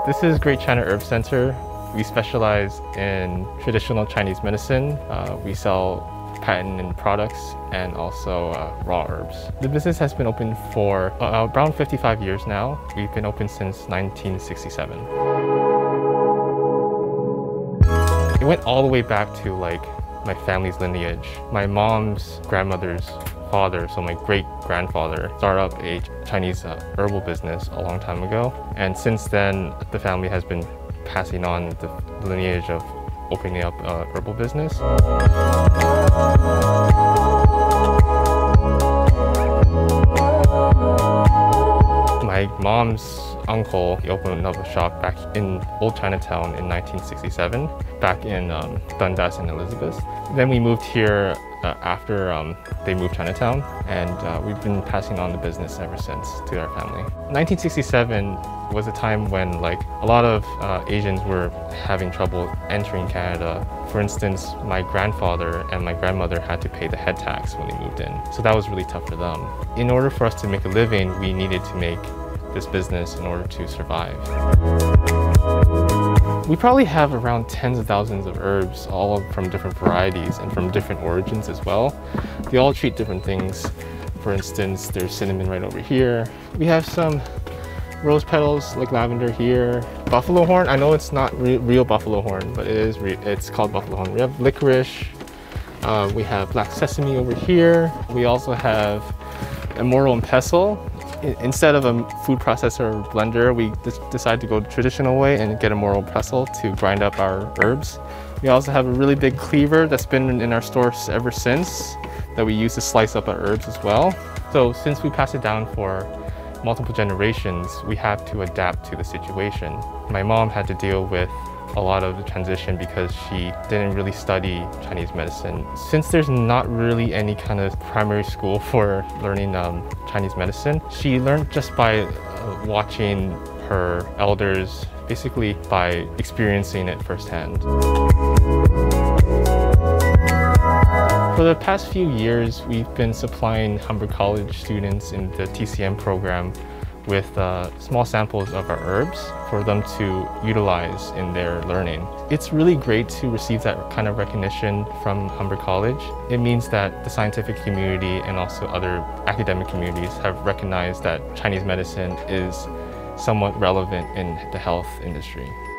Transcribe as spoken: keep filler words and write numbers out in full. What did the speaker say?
This is Great China Herb Center. We specialize in traditional Chinese medicine. Uh, we sell patented products and also uh, raw herbs. The business has been open for uh, around fifty-five years now. We've been open since nineteen sixty-seven. It went all the way back to like my family's lineage. My mom's grandmother's father, so my great-grandfather, started up a Chinese uh, herbal business a long time ago. And since then, the family has been passing on the lineage of opening up a herbal business. My mom's uncle, he opened up a shop back in Old Chinatown in nineteen sixty-seven, back in um, Dundas and Elizabeth. Then we moved here uh, after um, they moved Chinatown, and uh, we've been passing on the business ever since to our family. nineteen sixty-seven was a time when like a lot of uh, Asians were having trouble entering Canada. For instance, my grandfather and my grandmother had to pay the head tax when they moved in, so that was really tough for them. In order for us to make a living, we needed to make this business in order to survive. We probably have around tens of thousands of herbs, all from different varieties and from different origins as well. They all treat different things. For instance, there's cinnamon right over here. We have some rose petals like lavender here. Buffalo horn, I know it's not re real buffalo horn, but it is re it's called buffalo horn. We have licorice. Uh, we have black sesame over here. We also have amoro and pestle. Instead of a food processor or blender, we decided to go the traditional way and get a amoro pestle to grind up our herbs. We also have a really big cleaver that's been in our stores ever since that we use to slice up our herbs as well. So since we passed it down for multiple generations, we have to adapt to the situation. My mom had to deal with a lot of the transition because she didn't really study Chinese medicine. Since there's not really any kind of primary school for learning um, Chinese medicine, she learned just by uh, watching her elders, basically by experiencing it firsthand. For the past few years, we've been supplying Humber College students in the T C M program with uh, small samples of our herbs for them to utilize in their learning. It's really great to receive that kind of recognition from Humber College. It means that the scientific community and also other academic communities have recognized that Chinese medicine is somewhat relevant in the health industry.